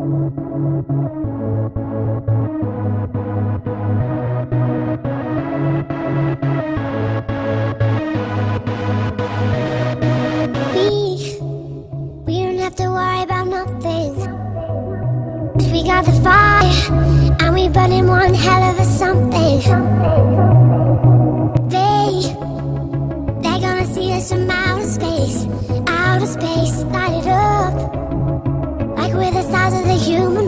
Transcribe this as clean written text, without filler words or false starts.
We don't have to worry about nothing. 'Cause we got the fire, and we burning one hell of a something. They're gonna see us from outer space, light it up like we're the stars of the human